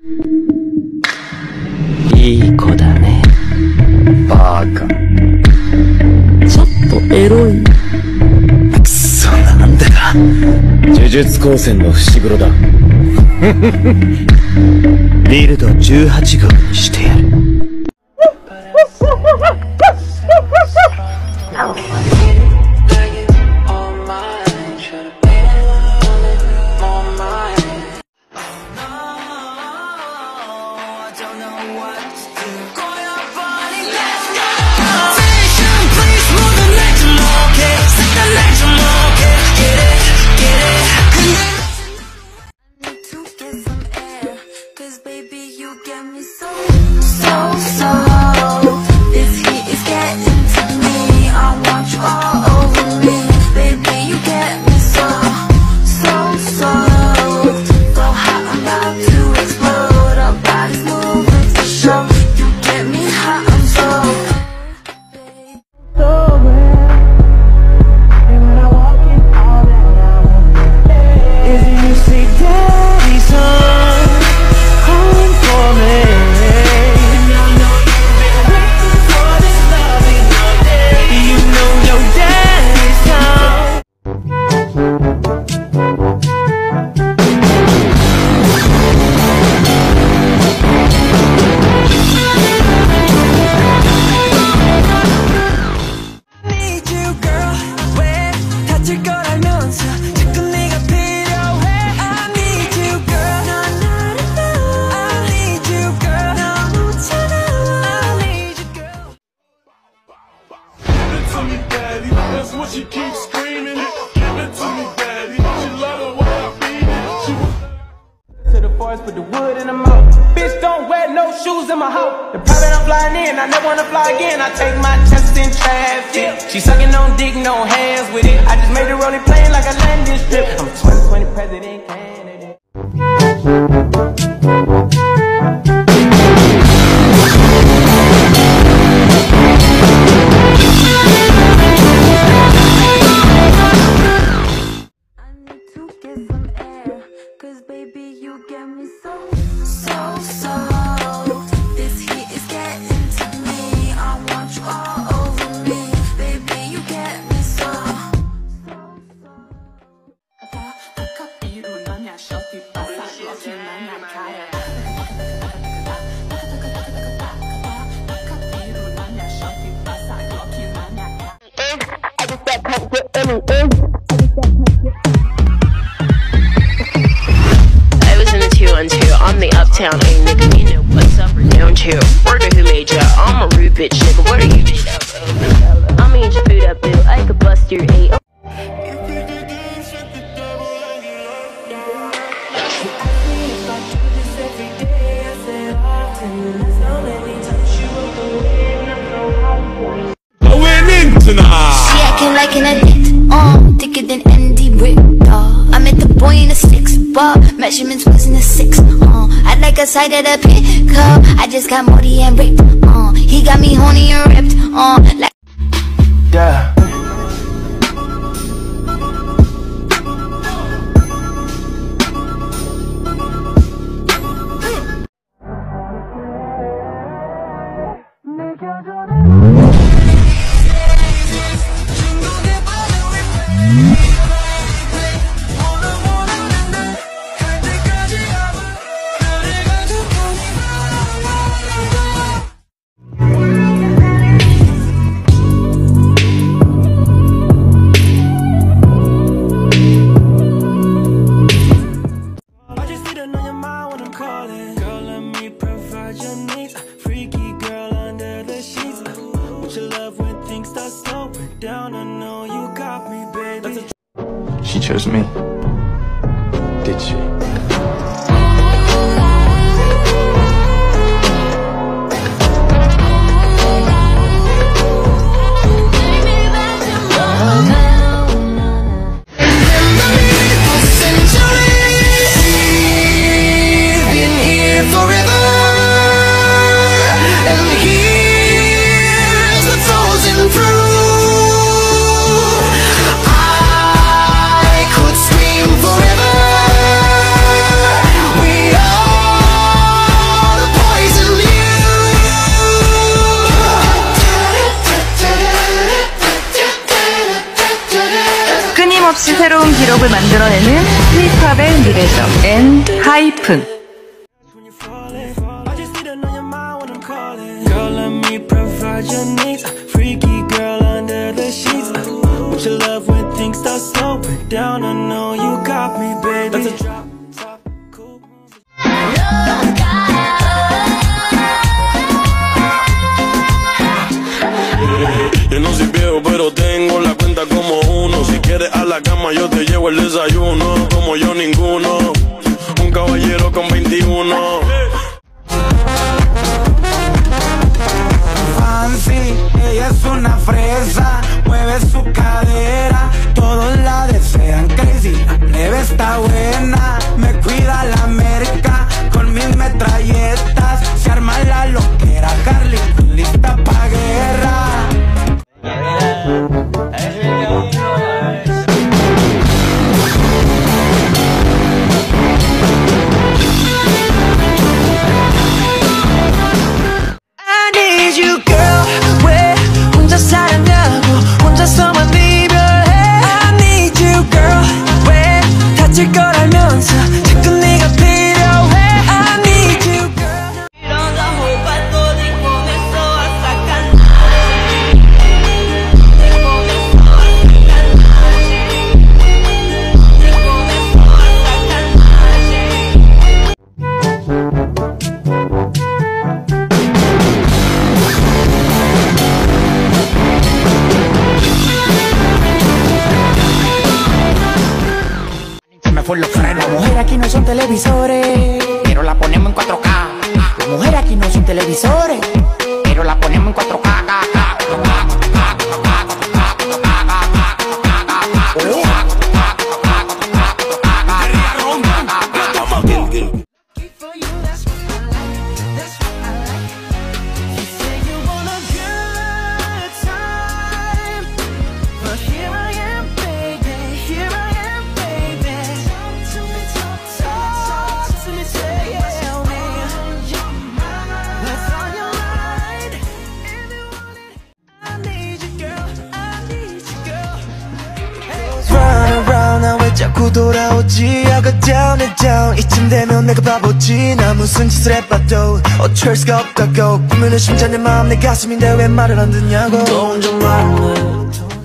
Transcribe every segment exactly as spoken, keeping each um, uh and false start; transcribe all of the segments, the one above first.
いい子だね。バカ。ちょっとエロい。くそ、なんでだ。呪術高専の伏黒だ。ビルドじゅうはち号にしてやる。 She keeps screaming it, give it to me, daddy. She love the way I beat it. She was to the forest, put the wood in the mouth. Bitch, don't wear no shoes in my house. The private I'm flying in, I never wanna fly again. I take my chances in traffic. She sucking on dick, no hands with it. I just made the rolling plane like a landing strip. I'm a twenty twenty president candidate. I was in the two one two, I'm the uptown A nigga, you know what's up or down to. Word who made ya, I'm a rude bitch nigga, what are you made up of? I'ma eat your food up, boo, I could bust your A. She acting like an addict, uh, thicker than Andy Rick, uh. I met the boy in a six bar, measurements wasn't a six, uh. I like a side of the pickup, I just got Morty and ripped, uh. He got me horny and ripped, uh, like yeah. She chose me. Did she? 곡을 만들어내는 K-팝의 미래죠. 엔하이픈. Girl, let me provide your needs. Freaky girl under the sheets. Won't you love when things start slowing down? I know you got me, baby. That's a drop top cool. Yo no soy viejo, pero tengo la cuenta como uno. Si quieres a la cama, yo te llevo el desayuno. Como yo ninguno, un caballero con veintiuno. Fancy, ella es una fresa, mueve su cadera, todos la desean crazy, la plebe está buena, me cuida la merca, con mis metralletas, se arma la loquera, Carly, lista pa' guerra. Las mujeres aquí no son televisores, pero la ponemos en cuatro K. Las mujeres aquí no son televisores, pero la ponemos en cuatro K. 자꾸 돌아오지 I go down and down 이쯤 되면 내가 바보지 나 무슨 짓을 해봐도 어쩔 수가 없다고 꾸미는 심장 내 마음 내 가슴인데 왜 말을 안 듣냐고 돈 좀 말해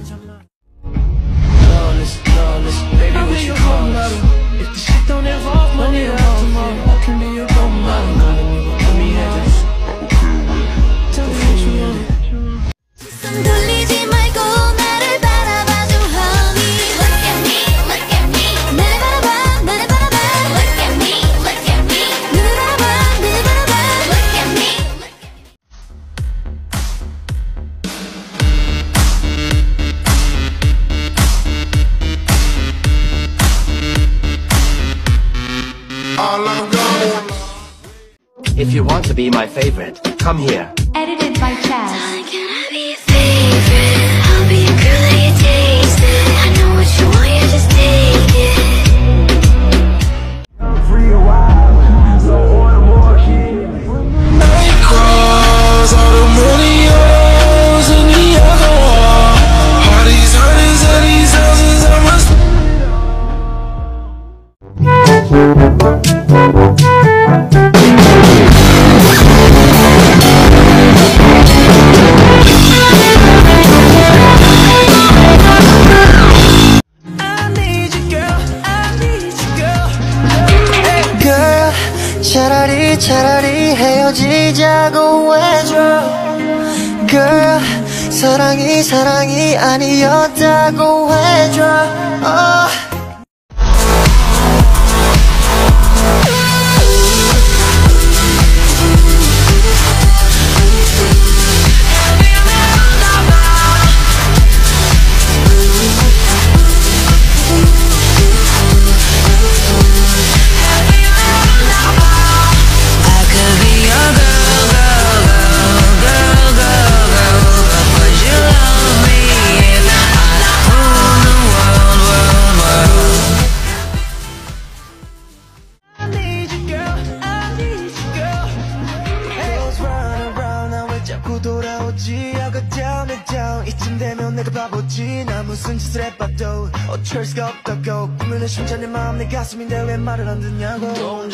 If you want to be my favorite, come here. Edited by Chaz. Can I be your favorite? I'll be a girl that you taste it. I know what you want, you just take it. I'm free a while, so order more keys. Cross all the millions in the other wall. All these hundreds of these houses, I must. 차라리 차라리 헤어지자고 해줘 Girl 사랑이 사랑이 아니었다고 해줘 oh. 자꾸 돌아오지 I go down and down 이쯤 되면 내가 바보지 나 무슨 짓을 해봐도 어쩔 수가 없다고 꾸미는 심장 내 마음 내 가슴인데 왜 말을 안 듣냐고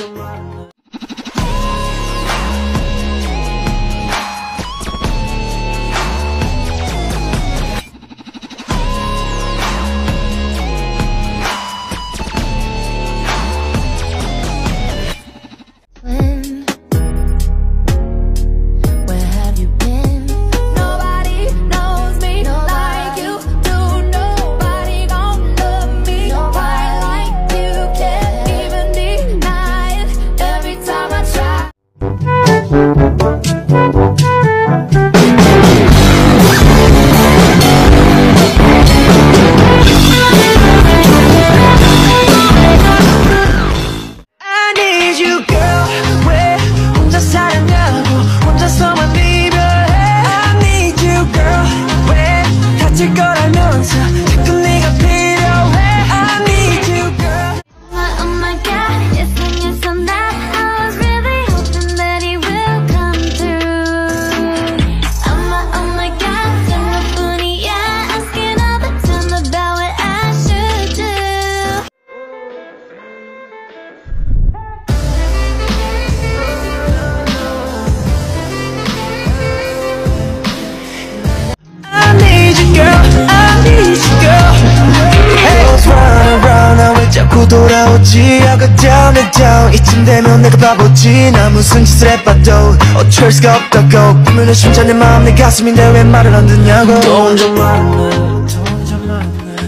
돌아오지 I go down and down 이쯤 되면 내가 바보지 나 무슨 짓을 해봐도 어쩔 수가 없다고 꾸미는 심장 내 마음 내 가슴인데 왜 말을 안 듣냐고 또 혼자 말해 또 혼자 말해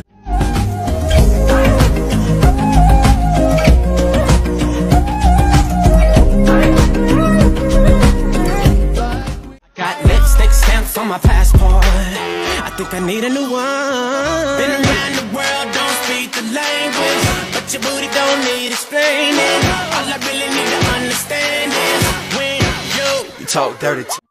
Got lipstick stamps on my passport I think I need a new one Been around the world, don't speak the language But your booty don't need explaining All I really need to understand is When you, you talk dirty to